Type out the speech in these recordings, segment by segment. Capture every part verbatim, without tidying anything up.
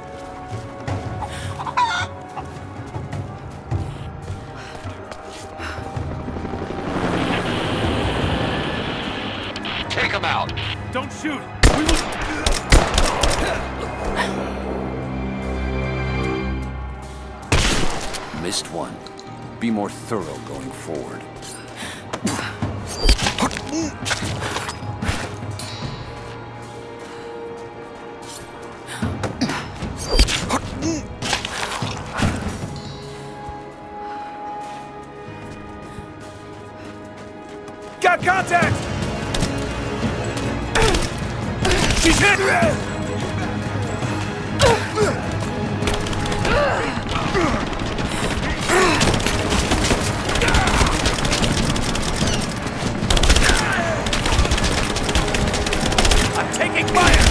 Take him out. Don't shoot. We will... Missed one. Be more thorough going forward. Got contact! She's hit! I'm taking fire!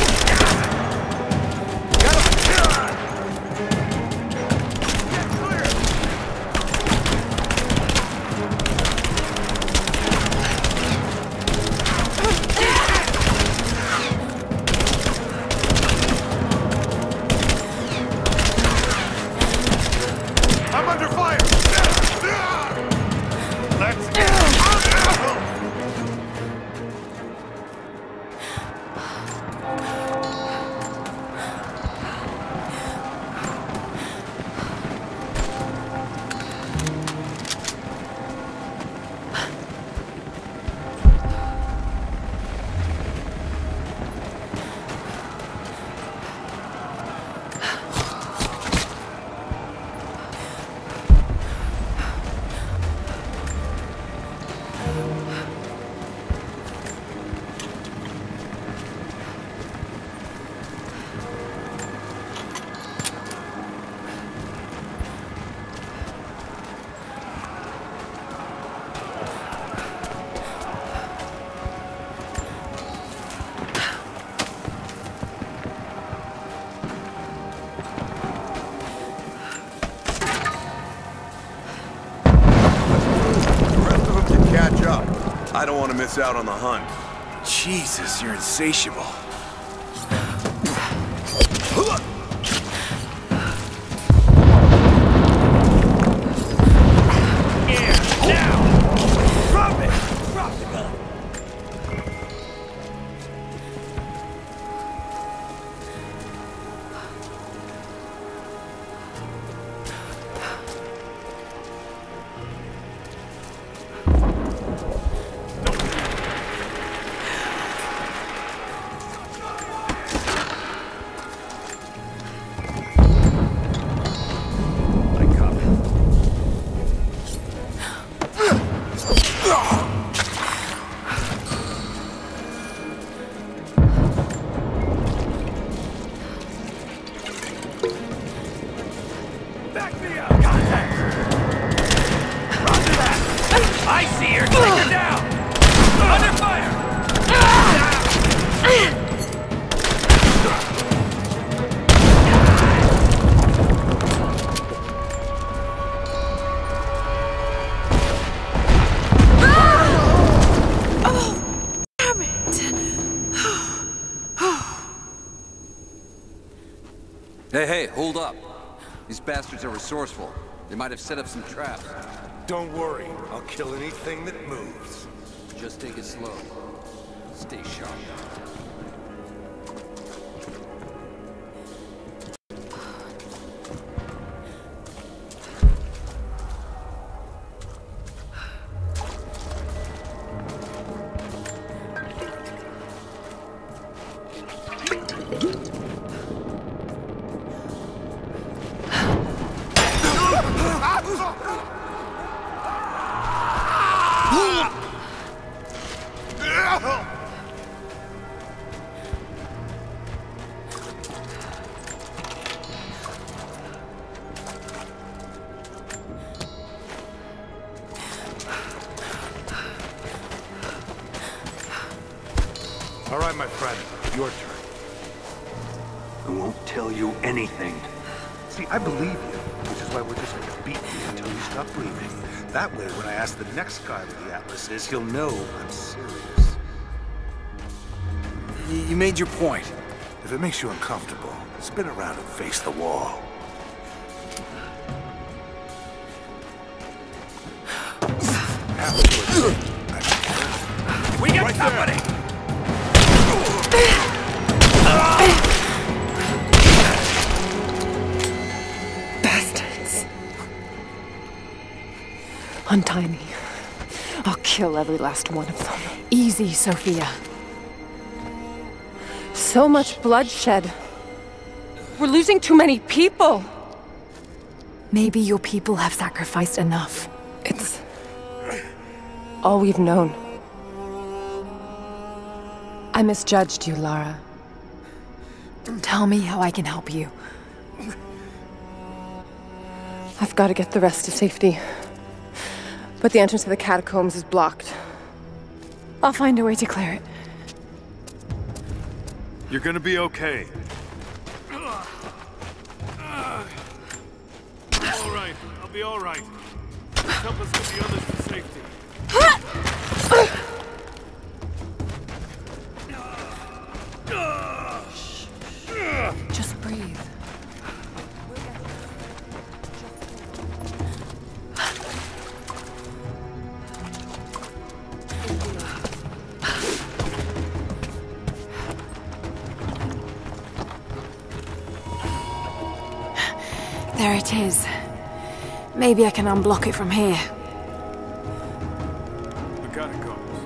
I don't want to miss out on the hunt. Jesus, you're insatiable. Yeah, now! Drop it! Drop the gun. Hey, hey, hold up. These bastards are resourceful. They might have set up some traps. Don't worry, I'll kill anything that moves. Just take it slow. Stay sharp. All right, my friend, your turn. I won't tell you anything. See, I believe you, which is why we're just gonna beat you until you stop breathing. That way, when I ask the next guy where the Atlas is, he'll know I'm serious. You made your point. If it makes you uncomfortable, spin around and face the wall. We got Right company! Bastards. Untie me. I'll kill every last one of them. Easy, Sophia. So much bloodshed. We're losing too many people. Maybe your people have sacrificed enough. It's all we've known. I misjudged you, Lara. Tell me how I can help you. I've got to get the rest to safety. But the entrance to the catacombs is blocked. I'll find a way to clear it. You're gonna be okay. All right, I'll be all right. Just help us get the others to safety. Just breathe. There it is. Maybe I can unblock it from here. The catacombs.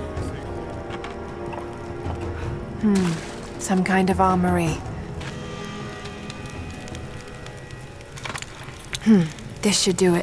Hmm. Some kind of armory. Hmm. This should do it.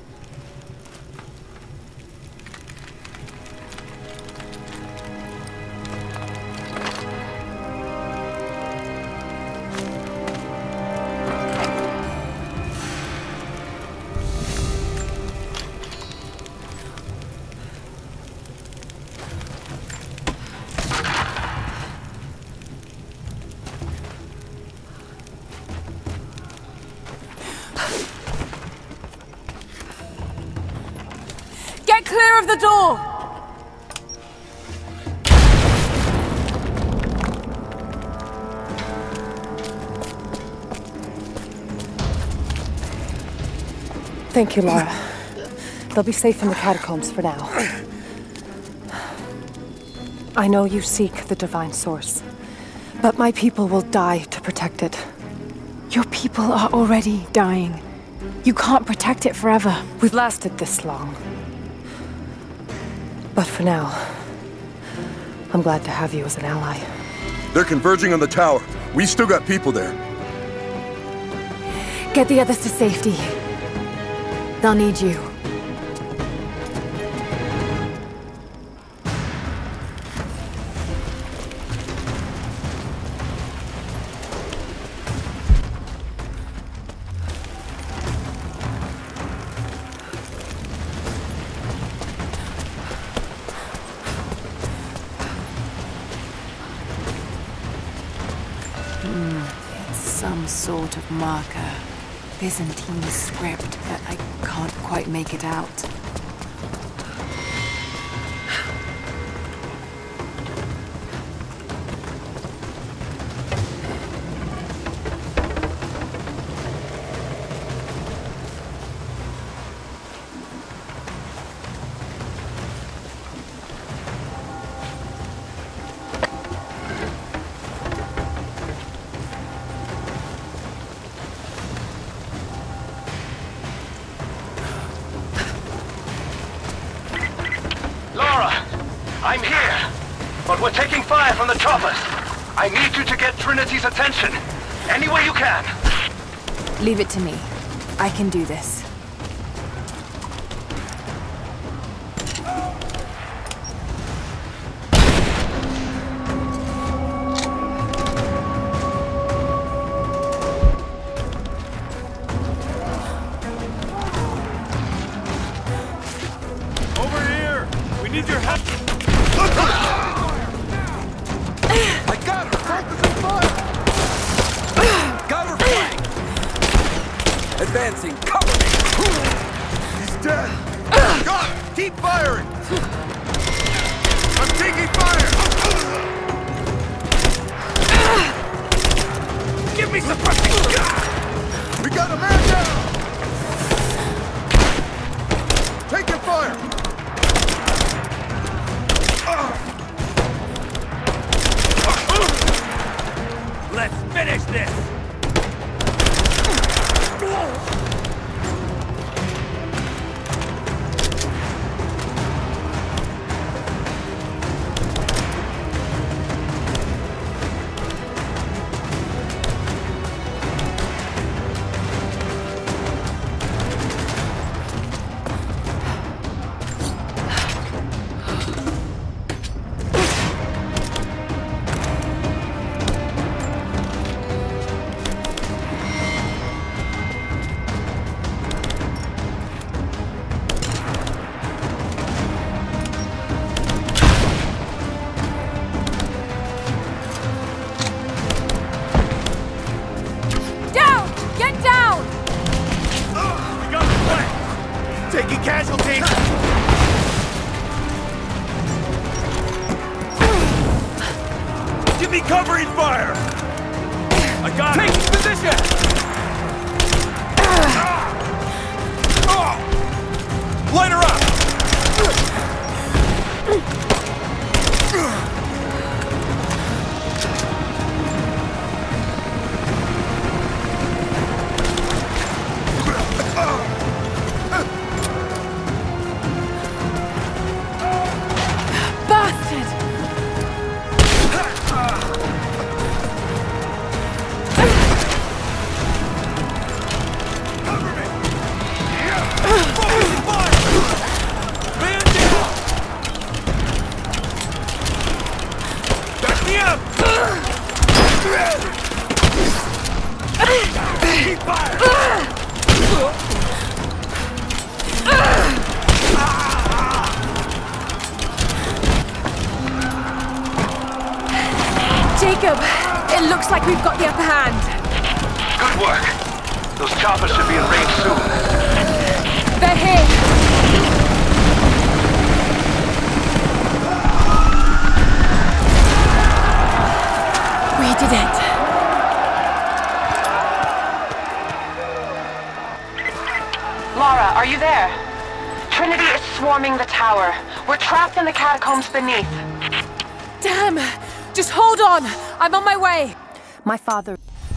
Get clear of the door! Thank you, Lara. They'll be safe in the catacombs for now. I know you seek the divine source, but my people will die to protect it. Your people are already dying. You can't protect it forever. We've lasted this long. But for now, I'm glad to have you as an ally. They're converging on the tower. We still got people there. Get the others to safety. They'll need you. Some sort of marker. Byzantine script, but I can't quite make it out. I'm here, but we're taking fire from the choppers. I need you to get Trinity's attention, any way you can. Leave it to me. I can do this. Over here! We need your help! I got her! Focusing fire! Got her flank! Advancing, cover me! He's dead! Got him! Keep firing! I'm taking fire! Give me suppressing! We got a man down! Taking fire! Let's finish this! Taking casualties! Give me covering fire! I got it! Take position! Light her up! Jacob, it looks like we've got the upper hand. Good work. Those choppers should be in range soon. They're here. We did it. Lara, are you there? Trinity is swarming the tower. We're trapped in the catacombs beneath. Damn! Just hold on! I'm on my way! My father...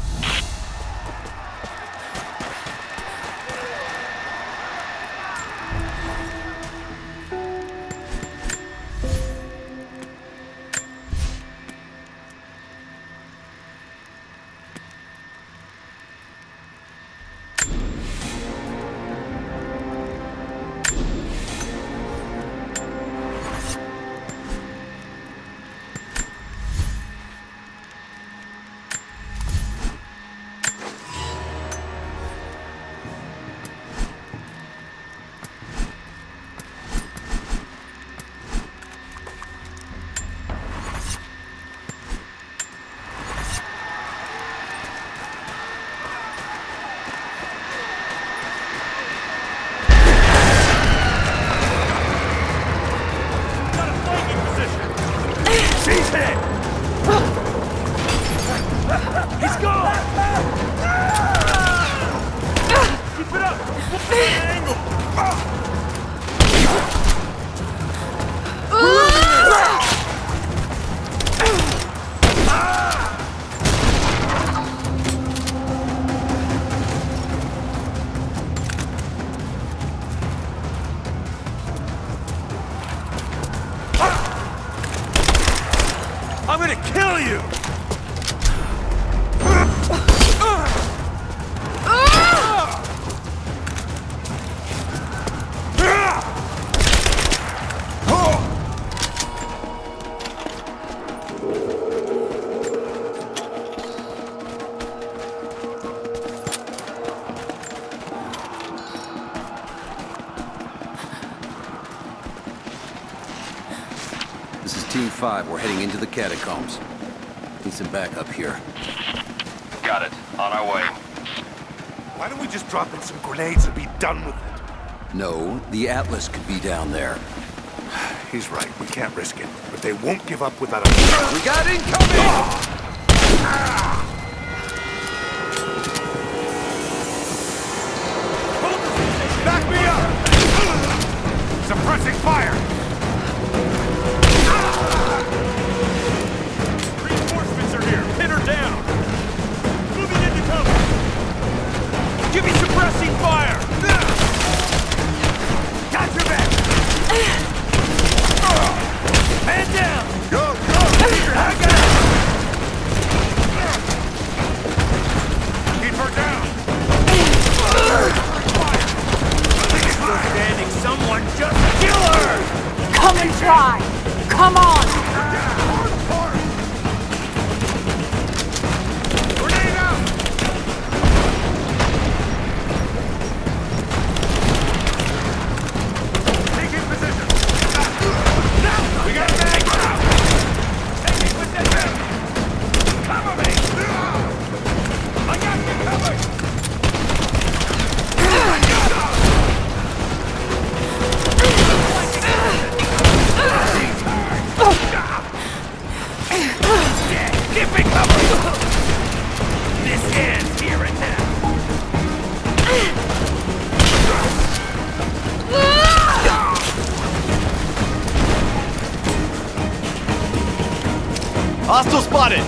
I'm gonna kill you! This is Team five. We're heading into the catacombs. Need some backup here. Got it. On our way. Why don't we just drop in some grenades and be done with it? No, the Atlas could be down there. He's right. We can't risk it. But they won't give up without a... We got incoming! Suppressing fire! Reinforcements are here! Pin her down! Moving into cover! Give me suppressing fire! Got your back! Man down! Go, go! I got it! Keep her down! Still standing, someone just kill her! Come and try! Come on! Grenade out! Taking position! We got a mag! Taking position! Cover me! I got you covered! Give me cover! This ends here and now! Hostile spotted!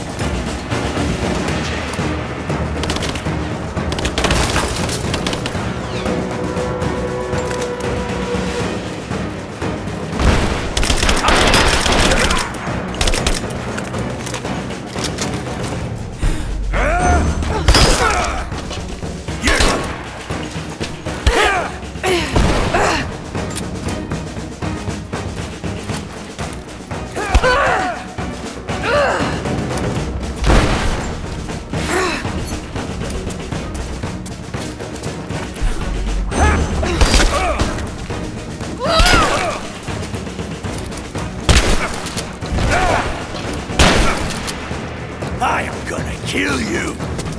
I am gonna kill you!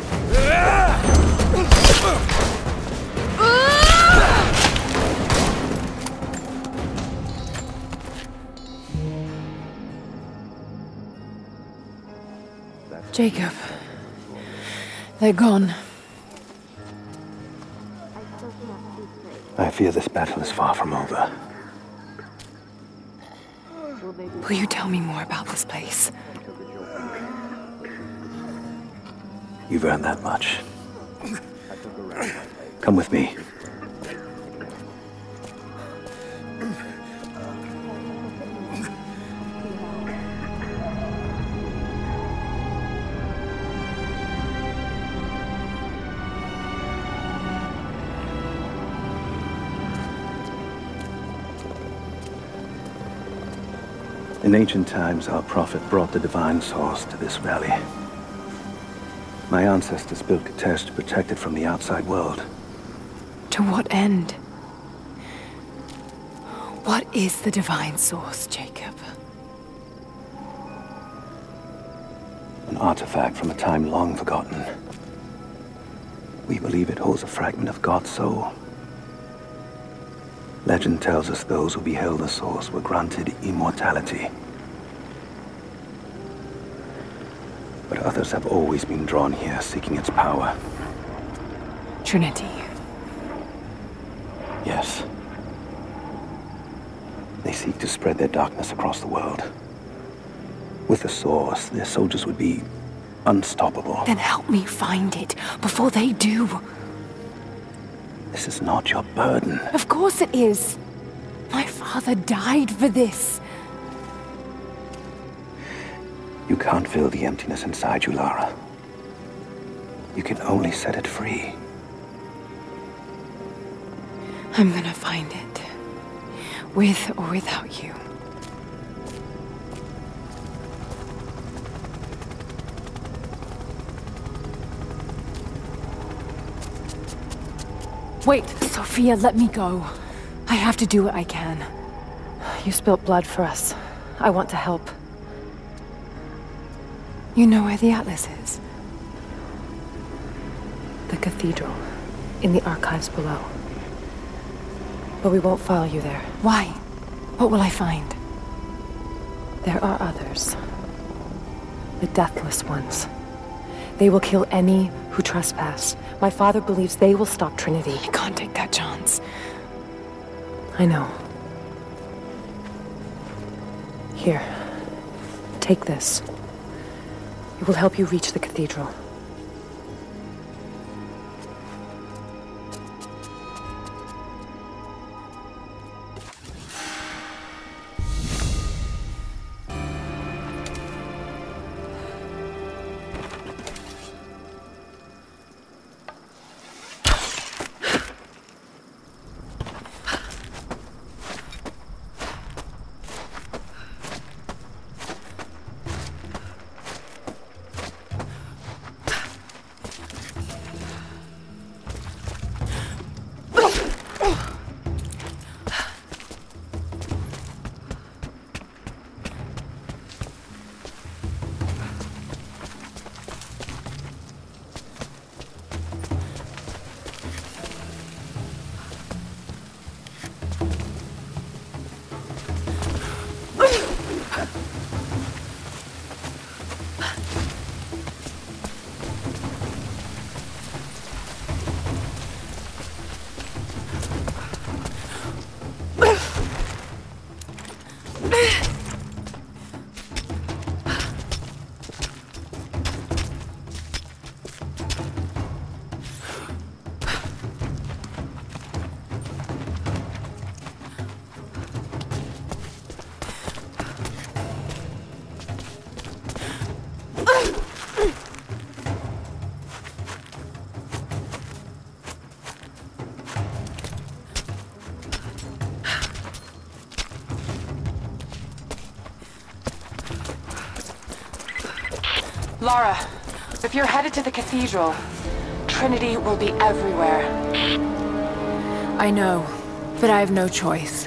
Jacob. They're gone. I fear this battle is far from over. Will you tell me more about this place? You've earned that much. Come with me. In ancient times, our prophet brought the divine source to this valley. My ancestors built Katesh to protect it from the outside world. To what end? What is the divine source, Jacob? An artifact from a time long forgotten. We believe it holds a fragment of God's soul. Legend tells us those who beheld the source were granted immortality. But others have always been drawn here, seeking its power. Trinity. Yes. They seek to spread their darkness across the world. With the source, their soldiers would be unstoppable. Then help me find it before they do. This is not your burden. Of course it is. My father died for this. You can't fill the emptiness inside you, Lara. You can only set it free. I'm gonna find it. With or without you. Wait, Sophia, let me go. I have to do what I can. You spilt blood for us. I want to help. You know where the Atlas is? The cathedral. In the archives below. But we won't follow you there. Why? What will I find? There are others. The deathless ones. They will kill any who trespass. My father believes they will stop Trinity. I can't take that chance. I know. Here. Take this. It will help you reach the cathedral. Lara, if you're headed to the cathedral, Trinity will be everywhere. I know, but I have no choice.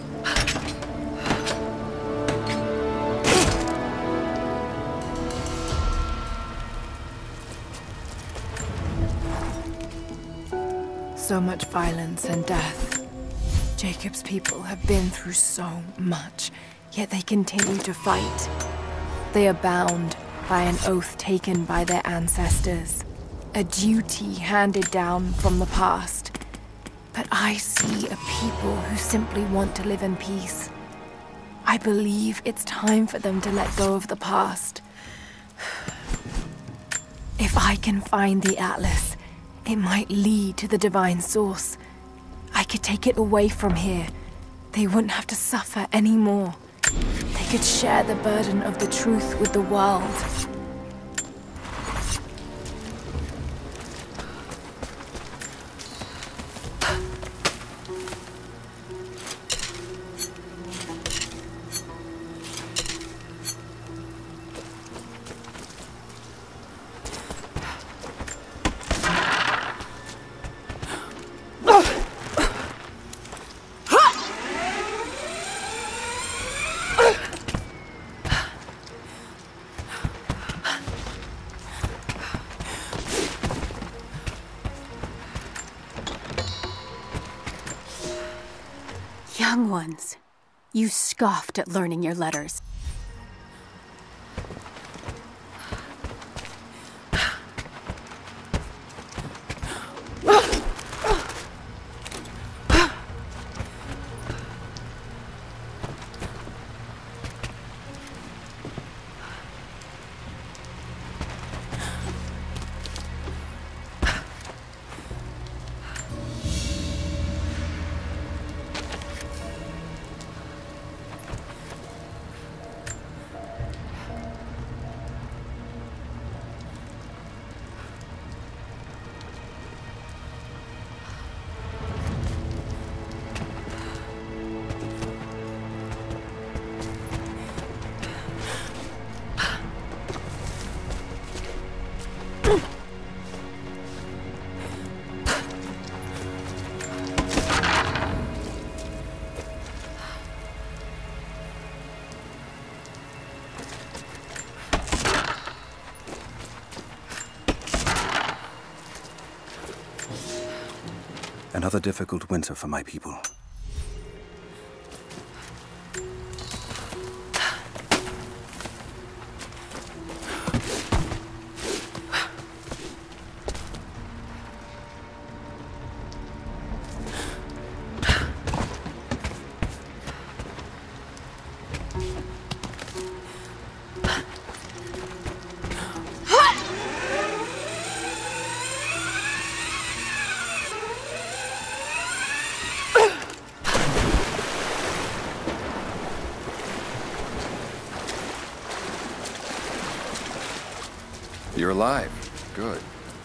So much violence and death. Jacob's people have been through so much, yet they continue to fight. They are bound by an oath taken by their ancestors, a duty handed down from the past. But I see a people who simply want to live in peace. I believe it's time for them to let go of the past. If I can find the Atlas, it might lead to the divine source. I could take it away from here. They wouldn't have to suffer anymore. They could share the burden of the truth with the world. Young ones, you scoffed at learning your letters. Another difficult winter for my people. you're alive. Good.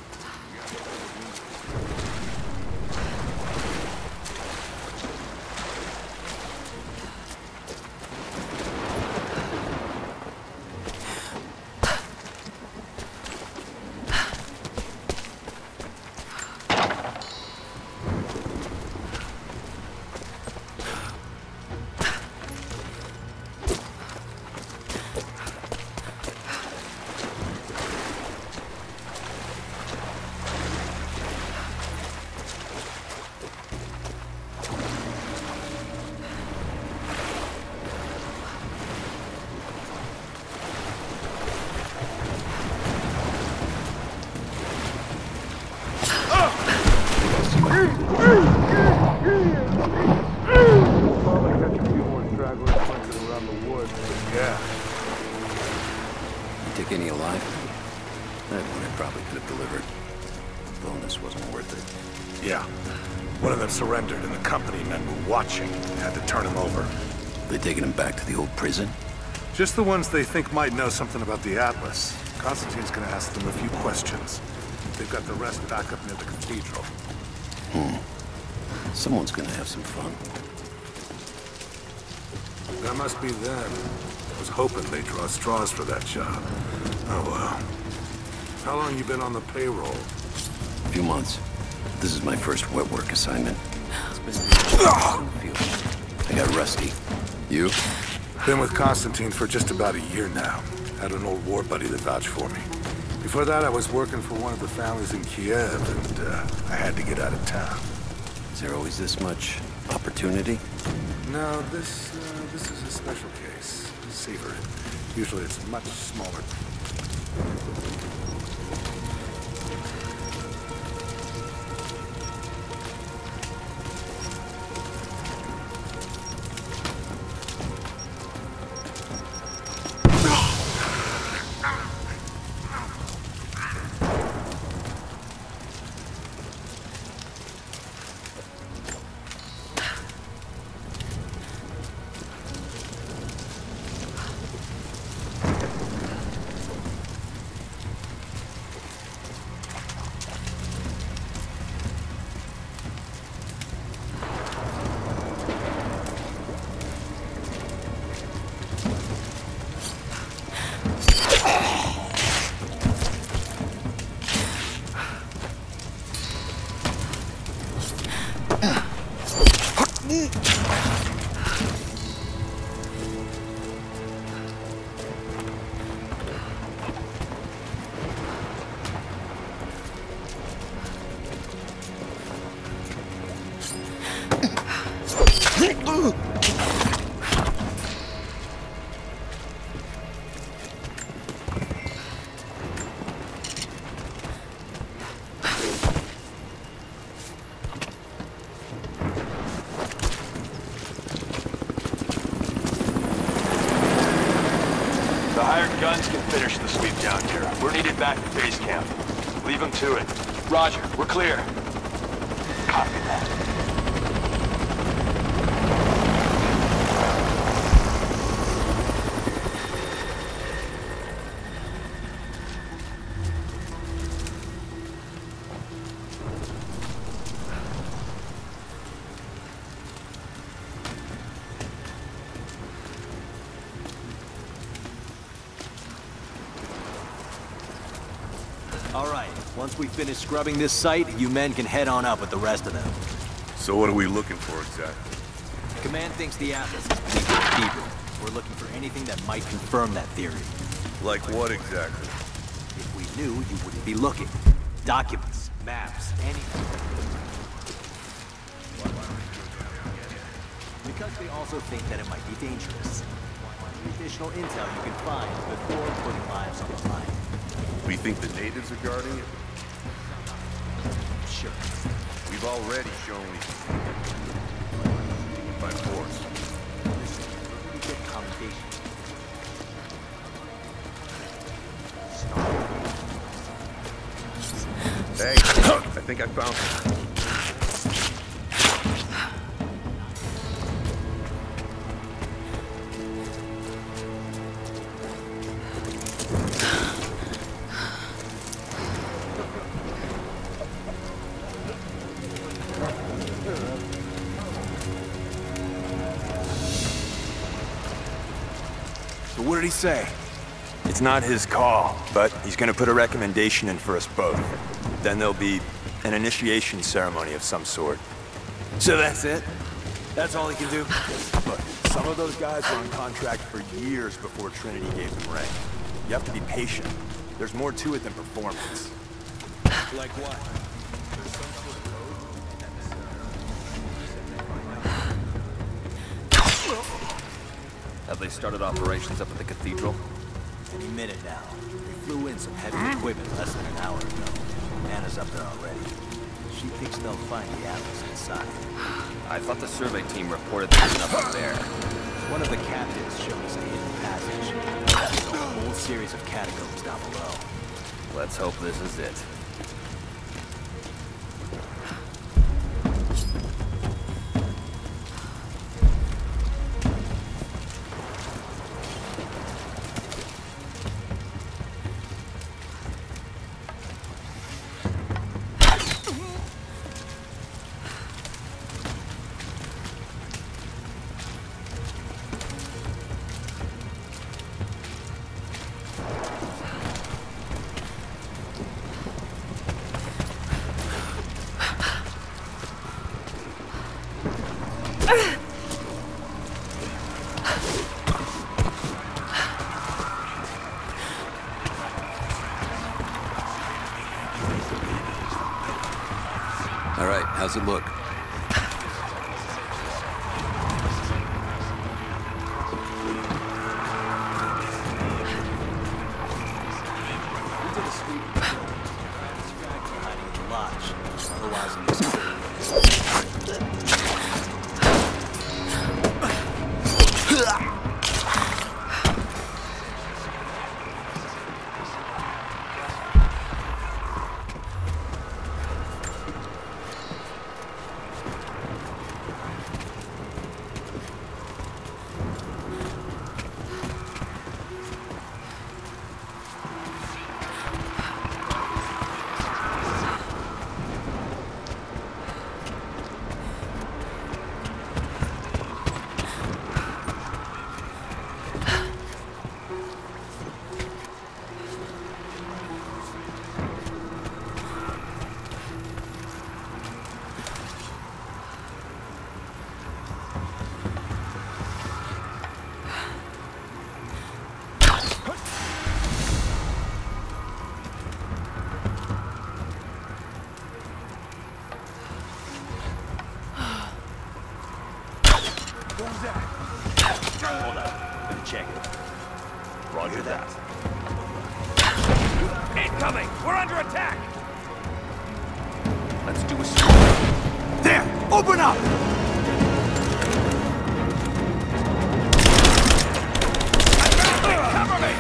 Surrendered and the company men were watching. Had to turn him over. They taking him back to the old prison? Just the ones they think might know something about the Atlas. Constantine's gonna ask them a few questions. They've got the rest back up near the cathedral. Hmm. Someone's gonna have some fun. That must be them. I was hoping they'd draw straws for that job. Oh well. How long you been on the payroll? A few months. This is my first wet work assignment. It's been I got rusty. You? Been with Constantine for just about a year now. Had an old war buddy that vouched for me. Before that, I was working for one of the families in Kiev, and uh, I had to get out of town. Is there always this much opportunity? No, this uh, this is a special case. Savor it. Usually it's much smaller. Guns can finish the sweep down here. We're needed back at base camp. Leave them to it. Roger, we're clear. Copy that. All right, once we finish scrubbing this site, you men can head on up with the rest of them. So what are we looking for exactly? Command thinks the Atlas is beneath the cathedral. We're looking for anything that might confirm that theory. Like what exactly? If we knew, you wouldn't be looking. Documents, maps, anything. Because they also think that it might be dangerous. Any additional intel you can find before putting lives on the line. We think the natives are guarding it? Sure. We've already shown we by force. Listen, we get commendation. Hey, I think I found it. So what did he say? It's not his call, but he's gonna put a recommendation in for us both. Then there'll be an initiation ceremony of some sort. So that's it? That's all he can do? Look, some of those guys were on contract for years before Trinity gave them rank. You have to be patient. There's more to it than performance. Like what? Have they started operations up at the cathedral? Any minute now. They flew in some heavy equipment less than an hour ago. Anna's up there already. She thinks they'll find the Atlas inside. I thought the survey team reported there was nothing there. One of the captains showed us a hidden passage. There's a whole series of catacombs down below. Let's hope this is it. All right, how's it look? Hold up. Gonna check it. Roger that. Incoming! We're under attack! Let's do a sweep. There! Open up! Cover me!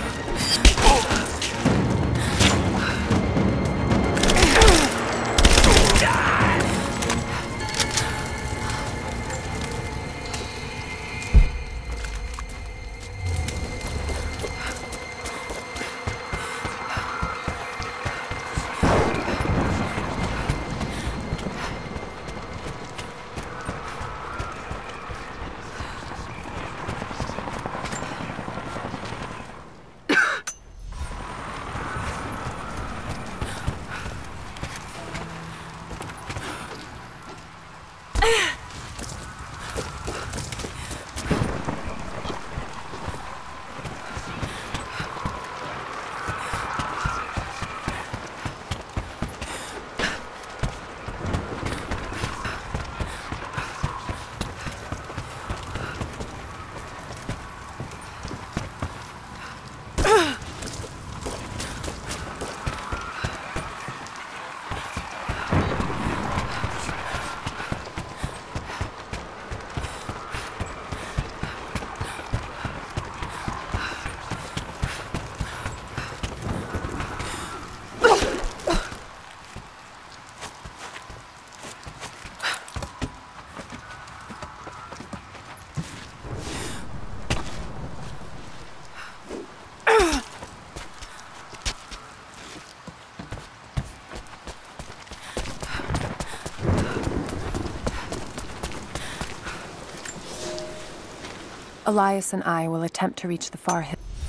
Elias and I will attempt to reach the far hill.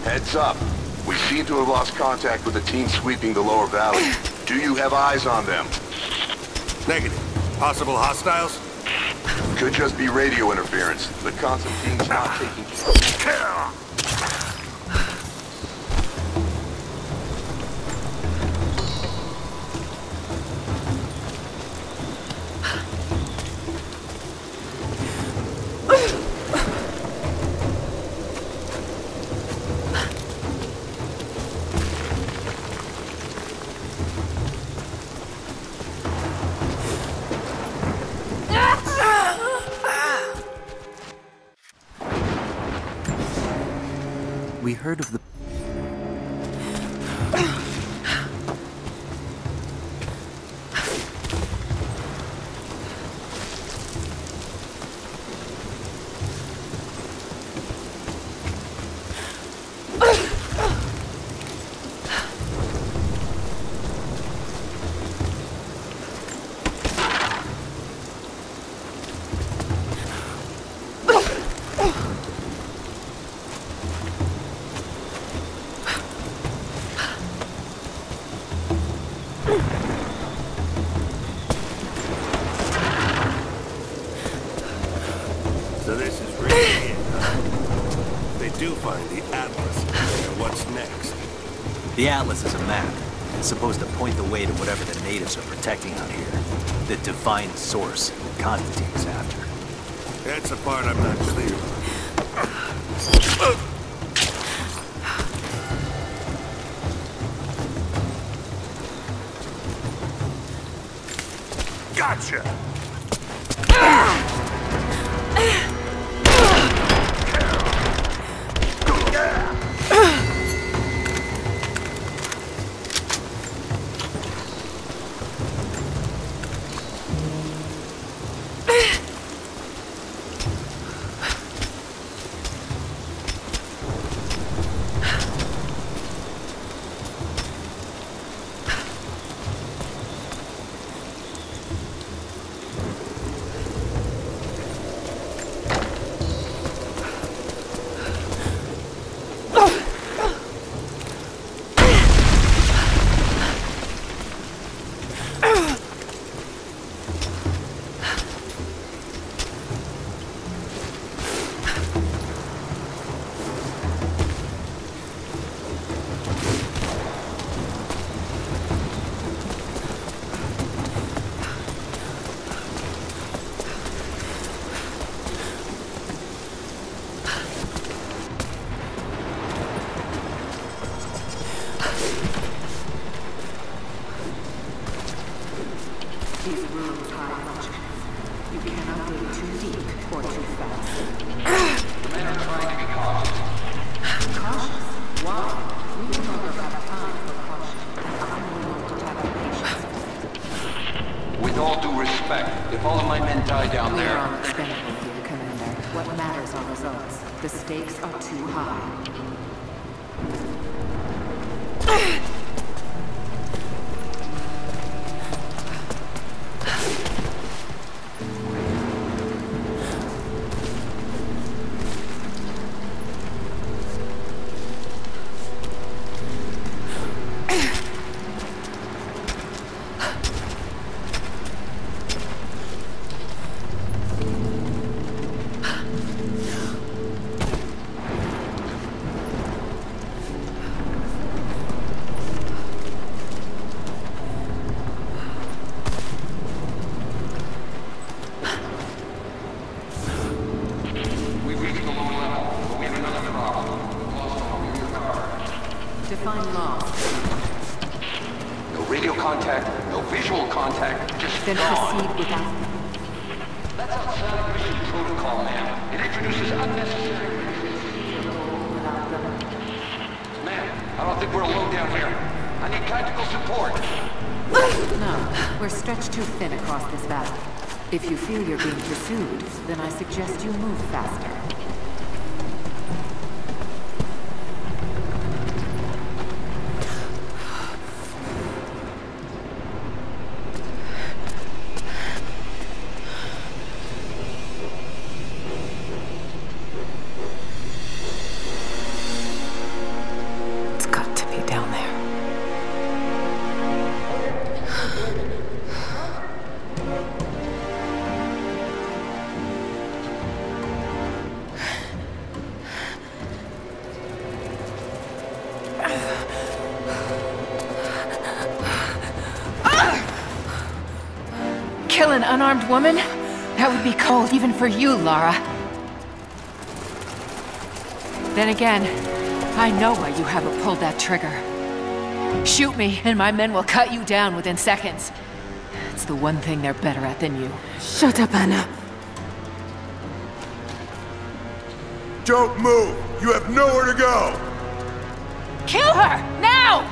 Heads up. We seem to have lost contact with the team sweeping the lower valley. Do you have eyes on them? Negative. Possible hostiles? Could just be radio interference. The Constantine's not taking... We heard of the... So this is really it, huh? They do find the Atlas. What's next? The Atlas is a map. It's supposed to point the way to whatever the natives are protecting out here. The divine source Constantine is after. That's the part I'm not clear on. Gotcha! These rooms are much. You cannot dig too deep or too fast. The men are trying to be cautious. Cautious? Why? We no longer have time for caution. I'm willing to have patience. With all due respect, if all of my men die down We there... are on the spinnacle here, Commander. What matters are results. The stakes are too high. Define loss. No radio contact, no visual contact, just Then gone. proceed without them. That's outside mission protocol, ma'am. It introduces unnecessary without them. Ma'am, I don't think we're alone down here. I need tactical support. No, we're stretched too thin across this valley. If you feel you're being pursued, then I suggest you move faster. an unarmed woman? That would be cold even for you, Lara. Then again, I know why you haven't pulled that trigger. Shoot me, and my men will cut you down within seconds. It's the one thing they're better at than you. Shut up, Anna. Don't move! You have nowhere to go! Kill her! Now!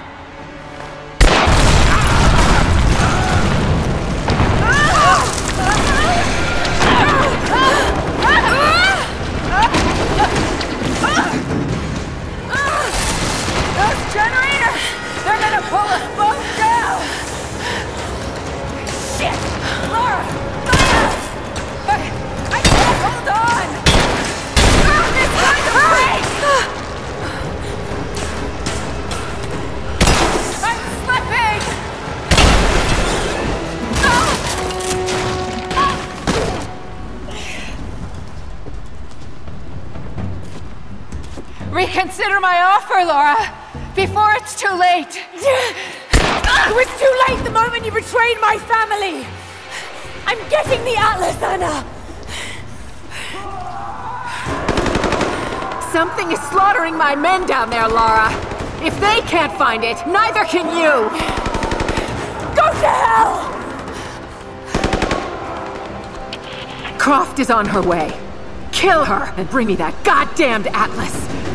Those generators! They're gonna pull us both down! Shit! Lara! Lara! I, I can't hold on! It's going to break! I'm slipping! Reconsider my offer, Lara! Before it's too late! It was too late the moment you betrayed my family! I'm getting the Atlas, Anna! Something is slaughtering my men down there, Lara! If they can't find it, neither can you! Go to hell! Croft is on her way. Kill her and bring me that goddamned Atlas!